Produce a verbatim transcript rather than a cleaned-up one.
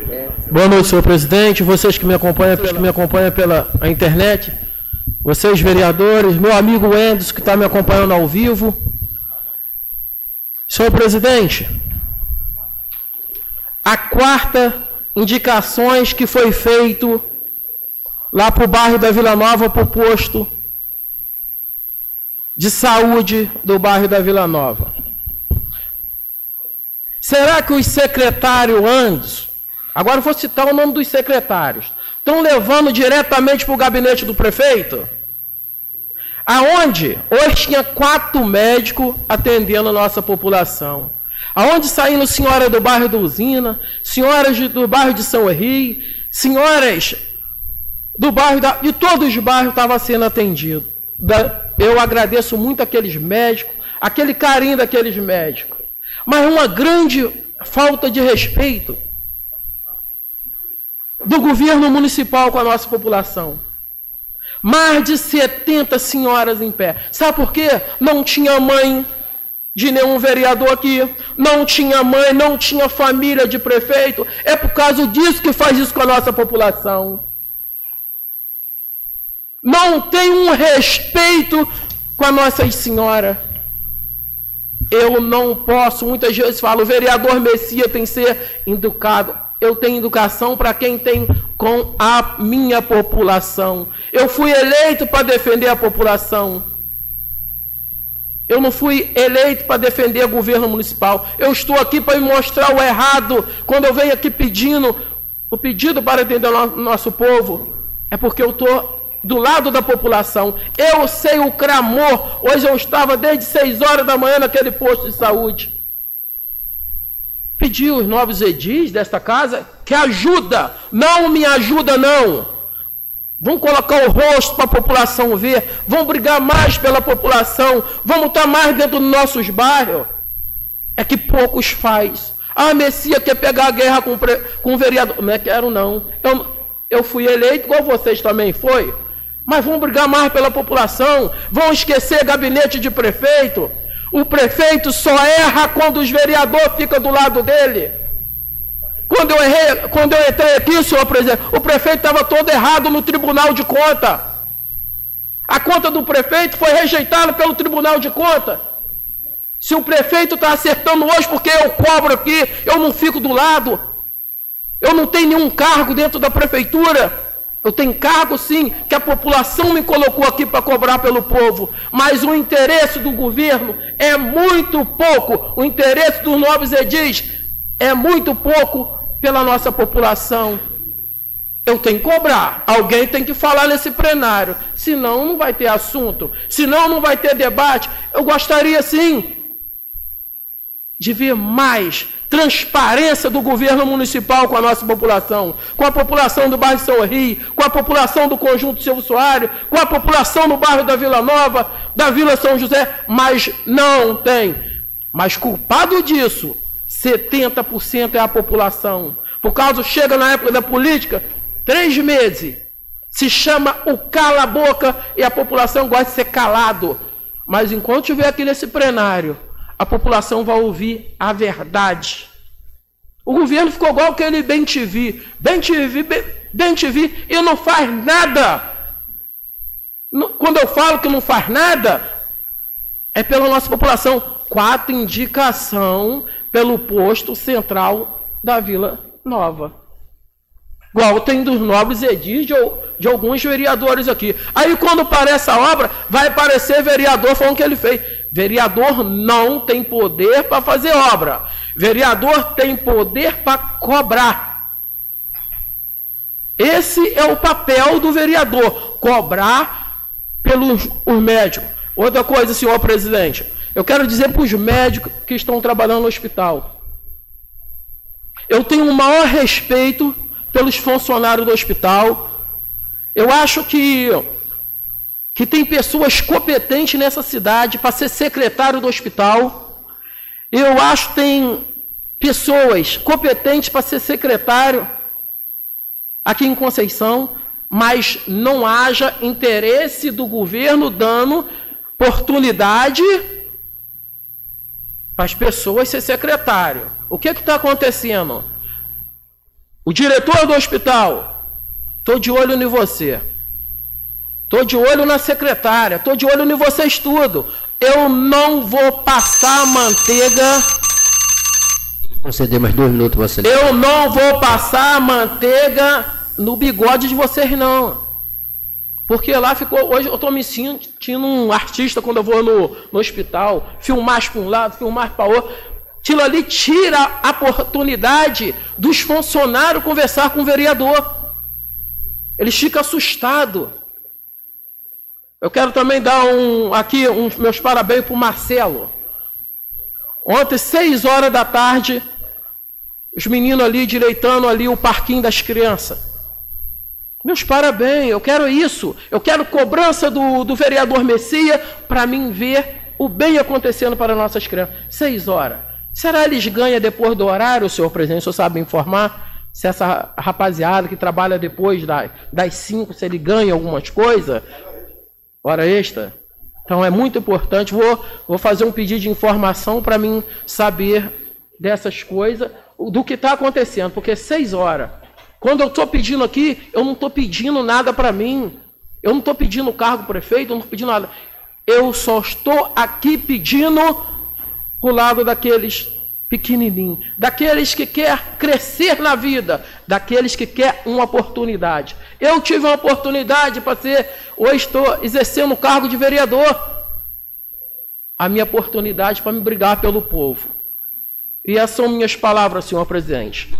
Boa noite, senhor presidente, vocês que me acompanham, que me acompanham pela a internet, vocês vereadores, meu amigo Endos que está me acompanhando ao vivo. Senhor presidente, a quarta indicações que foi feito lá para o bairro da Vila Nova, para o posto de saúde do bairro da Vila Nova. Será que os secretários Andes, agora eu vou citar o nome dos secretários, estão levando diretamente para o gabinete do prefeito? Aonde hoje tinha quatro médicos atendendo a nossa população. Aonde saindo senhora do bairro do Usina, senhoras do bairro de São Henrique, senhoras do bairro, da, de todos os bairros estavam sendo atendidos. Eu agradeço muito aqueles médicos, aquele carinho daqueles médicos. Mas uma grande falta de respeito do governo municipal com a nossa população. Mais de setenta senhoras em pé. Sabe por quê? Não tinha mãe de nenhum vereador aqui, não tinha mãe, não tinha família de prefeito. É por causa disso que faz isso com a nossa população. Não tem um respeito com a Nossa Senhora. Eu não posso, muitas vezes falo, o vereador Messias tem que ser educado. Eu tenho educação para quem tem com a minha população. Eu fui eleito para defender a população. Eu não fui eleito para defender o governo municipal. Eu estou aqui para mostrar o errado. Quando eu venho aqui pedindo o pedido para atender o nosso povo, é porque eu estou do lado da população. Eu sei o clamor. Hoje eu estava desde seis horas da manhã naquele posto de saúde. Pedi os novos edis desta casa que ajuda. Não me ajuda, não. Vamos colocar o rosto para a população ver. Vamos brigar mais pela população. Vamos estar mais dentro dos nossos bairros. É que poucos faz. Ah, Messias quer pegar a guerra com, pre... com o vereador. Não é quero, não. Eu, eu fui eleito, igual vocês também foi. Mas vamos brigar mais pela população. Vão esquecer gabinete de prefeito. O prefeito só erra quando os vereadores ficam do lado dele. Quando eu, errei, quando eu entrei aqui, senhor presidente, o prefeito estava todo errado no Tribunal de Contas. A conta do prefeito foi rejeitada pelo Tribunal de Contas. Se o prefeito está acertando hoje porque eu cobro aqui, eu não fico do lado. Eu não tenho nenhum cargo dentro da prefeitura. Eu tenho cargo, sim, que a população me colocou aqui para cobrar pelo povo. Mas o interesse do governo é muito pouco. O interesse dos novos edis é muito pouco pela nossa população. Eu tenho que cobrar. Alguém tem que falar nesse plenário. Senão não vai ter assunto. Senão não vai ter debate. Eu gostaria, sim, de ver mais transparência do governo municipal com a nossa população, com a população do bairro São Henrique, com a população do Conjunto Silvio Soares, com a população do bairro da Vila Nova, da Vila São José, mas não tem. Mas culpado disso, setenta por cento é a população. Por causa, chega na época da política, três meses, se chama o cala-boca e a população gosta de ser calado. Mas enquanto estiver aqui nesse plenário, a população vai ouvir a verdade. O governo ficou igual aquele Bem T V. Bem T V, Bem T V e não faz nada. Quando eu falo que não faz nada, é pela nossa população. Quatro indicação pelo posto central da Vila Nova. Igual tem dos nobres edis de, de alguns vereadores aqui. Aí quando aparece a obra, vai aparecer vereador falando que ele fez. Vereador não tem poder para fazer obra. Vereador tem poder para cobrar. Esse é o papel do vereador, cobrar pelos os médicos. Outra coisa, senhor presidente, eu quero dizer para os médicos que estão trabalhando no hospital. Eu tenho o maior respeito pelos funcionários do hospital. Eu acho que, que tem pessoas competentes nessa cidade para ser secretário do hospital. Eu acho que tem pessoas competentes para ser secretário aqui em Conceição, mas não haja interesse do governo dando oportunidade para as pessoas ser secretário. O que está acontecendo? o diretor do hospital, estou de olho em você. Estou de olho na secretária, estou de olho em vocês tudo. Eu não vou passar manteiga. Conceder mais dois minutos, você. Eu não vou passar manteiga no bigode de vocês, não. Porque lá ficou. Hoje eu estou me sentindo um artista quando eu vou no, no hospital, filmar para um lado, filmar para o outro. Aquilo ali tira a oportunidade dos funcionários conversar com o vereador. Eles ficam assustados. Eu quero também dar um, aqui uns meus parabéns para o Marcelo. Ontem, seis horas da tarde, os meninos ali direitando ali o parquinho das crianças. Meus parabéns, eu quero isso. Eu quero cobrança do, do vereador Messias para mim ver o bem acontecendo para nossas crianças. Seis horas. Será que eles ganham depois do horário, senhor presidente? O senhor sabe informar se essa rapaziada que trabalha depois das, das cinco, se ele ganha algumas coisas? Hora extra? Então é muito importante. Vou, vou fazer um pedido de informação para mim saber dessas coisas, do que está acontecendo. Porque seis horas. Quando eu estou pedindo aqui, eu não estou pedindo nada para mim. Eu não estou pedindo cargo prefeito, eu não estou pedindo nada. Eu só estou aqui pedindo o lado daqueles pequenininhos, daqueles que querem crescer na vida, daqueles que querem uma oportunidade. Eu tive uma oportunidade para ser, hoje estou exercendo o cargo de vereador. A minha oportunidade para me brigar pelo povo. E essas são minhas palavras, senhor presidente.